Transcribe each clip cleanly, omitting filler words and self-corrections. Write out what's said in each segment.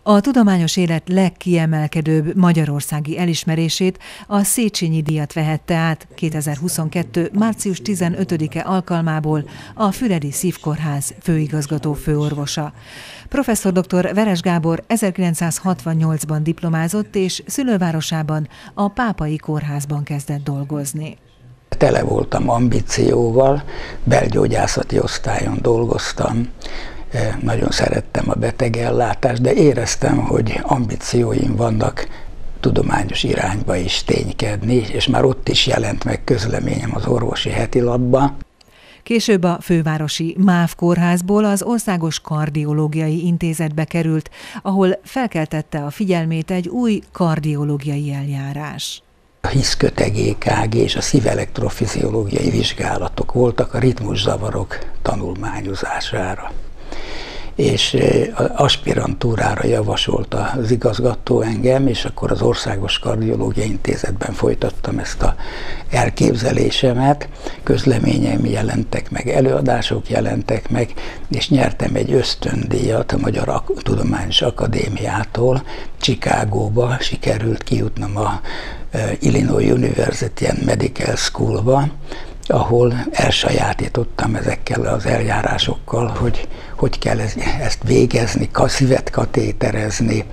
A tudományos élet legkiemelkedőbb magyarországi elismerését, a Széchenyi díjat vehette át 2022. március 15-e alkalmából a Füredi Szívkórház főigazgató főorvosa. Professzor dr. Veres Gábor 1968-ban diplomázott, és szülővárosában, a Pápai Kórházban kezdett dolgozni. Tele voltam ambícióval, belgyógyászati osztályon dolgoztam, nagyon szerettem a betegellátást, de éreztem, hogy ambícióim vannak tudományos irányba is ténykedni, és már ott is jelent meg közleményem az orvosi hetilapban. Később a fővárosi MÁV kórházból az Országos Kardiológiai Intézetbe került, ahol felkeltette a figyelmét egy új kardiológiai eljárás. A hiszköteg EKG és a szívelektrofiziológiai vizsgálatok voltak a ritmuszavarok tanulmányozására. És aspirantúrára javasolta az igazgató engem, és akkor az Országos Kardiológiai Intézetben folytattam ezt az elképzelésemet. Közleményeim jelentek meg, előadások jelentek meg, és nyertem egy ösztöndíjat a Magyar Tudományos Akadémiától. Chicagóba sikerült kijutnom a Illinois University and Medical Schoolba, ahol elsajátítottam ezekkel az eljárásokkal, hogy kell ezt végezni, szívet katéterezni,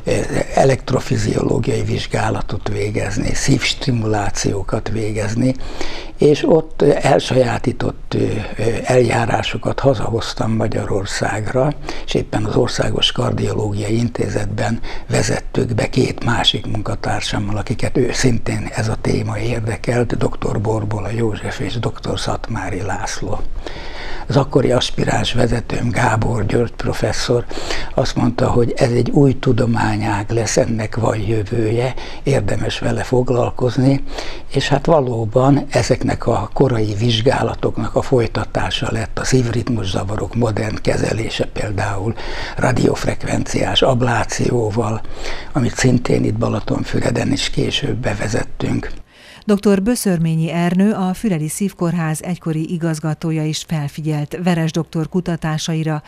elektrofiziológiai vizsgálatot végezni, szívstimulációkat végezni, és ott elsajátított eljárásokat hazahoztam Magyarországra, és éppen az Országos Kardiológiai Intézetben vezettük be két másik munkatársammal, akiket szintén ez a téma érdekelt, dr. Borbola József és dr. Szatmári László. Az akkori aspiráns vezetőm, Gábor György professzor azt mondta, hogy ez egy új tudományág lesz, ennek van jövője, érdemes vele foglalkozni, és hát valóban ezeknek a korai vizsgálatoknak a folytatása lett a szívritmuszavarok modern kezelése, például radiofrekvenciás ablációval, amit szintén itt Balatonfüreden is később bevezettünk. Dr. Böszörményi Ernő, a Füredi Szívkórház egykori igazgatója is felfigyelt Veres doktor kutatásaira,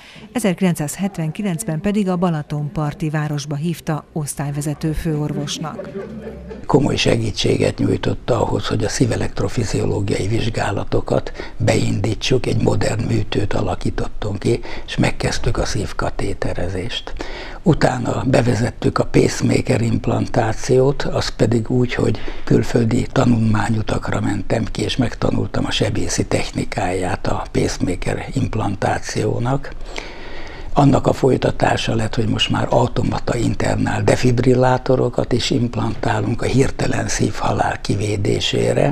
1979-ben pedig a Balatonparti városba hívta osztályvezető főorvosnak. Komoly segítséget nyújtott ahhoz, hogy a szívelektrofiziológiai vizsgálatokat beindítsuk, egy modern műtőt alakítottunk ki, és megkezdtük a szívkatéterezést. Utána bevezettük a pacemaker implantációt, az pedig úgy, hogy külföldi tanulmányutakra mentem ki, és megtanultam a sebészi technikáját a pacemaker implantációnak. Annak a folytatása lett, hogy most már automata internál defibrillátorokat is implantálunk a hirtelen szívhalál kivédésére.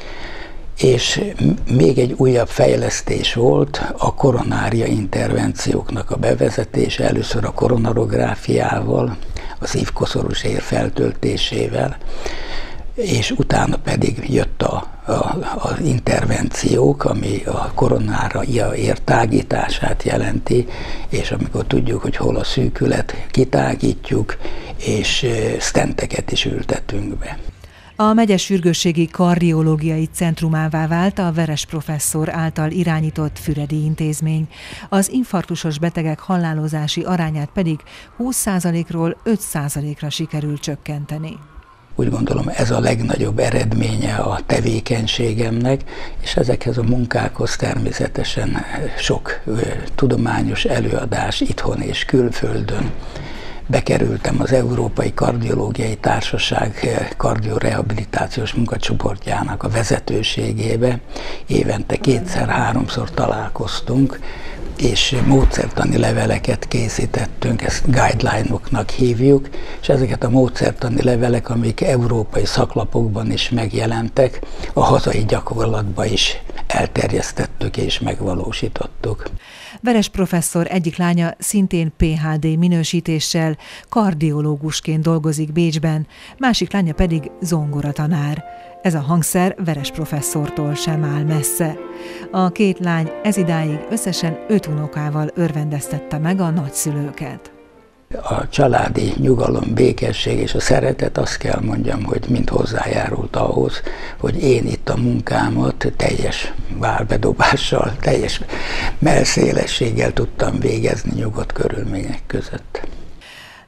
És még egy újabb fejlesztés volt a koronária intervencióknak a bevezetése, először a koronarográfiával, a szívkoszorús ér feltöltésével, és utána pedig jött az intervenciók, ami a koronária ér tágítását jelenti, és amikor tudjuk, hogy hol a szűkület, kitágítjuk, és stenteket is ültetünk be. A megye sürgősségi kardiológiai centrumává vált a Veres professzor által irányított Füredi Intézmény. Az infarktusos betegek halálozási arányát pedig 20%-ról 5%-ra sikerült csökkenteni. Úgy gondolom, ez a legnagyobb eredménye a tevékenységemnek, és ezekhez a munkákhoz természetesen sok tudományos előadás itthon és külföldön. Bekerültem az Európai Kardiológiai Társaság kardiorehabilitációs munkacsoportjának a vezetőségébe. Évente 2-3-szor találkoztunk, és módszertani leveleket készítettünk, ezt guideline-oknak hívjuk, és ezeket a módszertani levelek, amik európai szaklapokban is megjelentek, a hazai gyakorlatban is elterjesztettük és megvalósítottuk. Veres professzor egyik lánya szintén PhD minősítéssel kardiológusként dolgozik Bécsben, másik lánya pedig zongoratanár. Ez a hangszer Veres professzortól sem áll messze. A két lány ezidáig összesen 5 unokával örvendeztette meg a nagyszülőket. A családi nyugalom, békesség és a szeretet, azt kell mondjam, hogy mind hozzájárult ahhoz, hogy én itt a munkámat teljes vállbedobással, teljes melszélességgel tudtam végezni nyugodt körülmények között.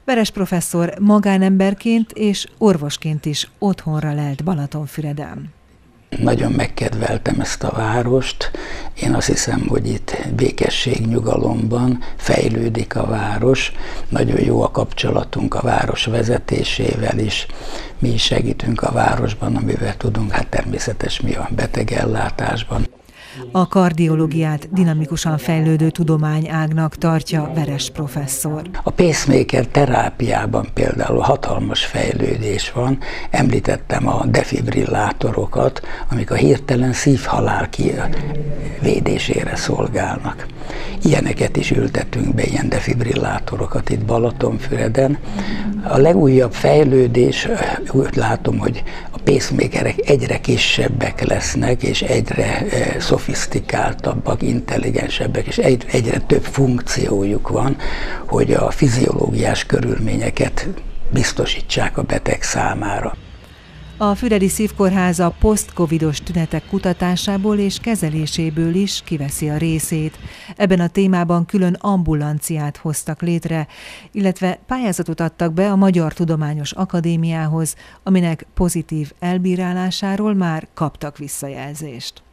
Veres professzor magánemberként és orvosként is otthonra lelt Balatonfüreden. Nagyon megkedveltem ezt a várost. Én azt hiszem, hogy itt békesség, nyugalomban fejlődik a város. Nagyon jó a kapcsolatunk a város vezetésével is. Mi is segítünk a városban, amivel tudunk, hát természetes mi a betegellátásban. A kardiológiát dinamikusan fejlődő tudományágnak tartja Veres professzor. A pacemaker terápiában például hatalmas fejlődés van. Említettem a defibrillátorokat, amik a hirtelen szívhalál védésére szolgálnak. Ilyeneket is ültetünk be, ilyen defibrillátorokat itt Balatonfüreden. A legújabb fejlődés, úgy látom, hogy a pacemakerek egyre kisebbek lesznek, és egyre szofisztikáltabbak, intelligensebbek, és egyre több funkciójuk van, hogy a fiziológiás körülményeket biztosítsák a beteg számára. A Füredi Szívkórháza poszt-covidos tünetek kutatásából és kezeléséből is kiveszi a részét. Ebben a témában külön ambulanciát hoztak létre, illetve pályázatot adtak be a Magyar Tudományos Akadémiához, aminek pozitív elbírálásáról már kaptak visszajelzést.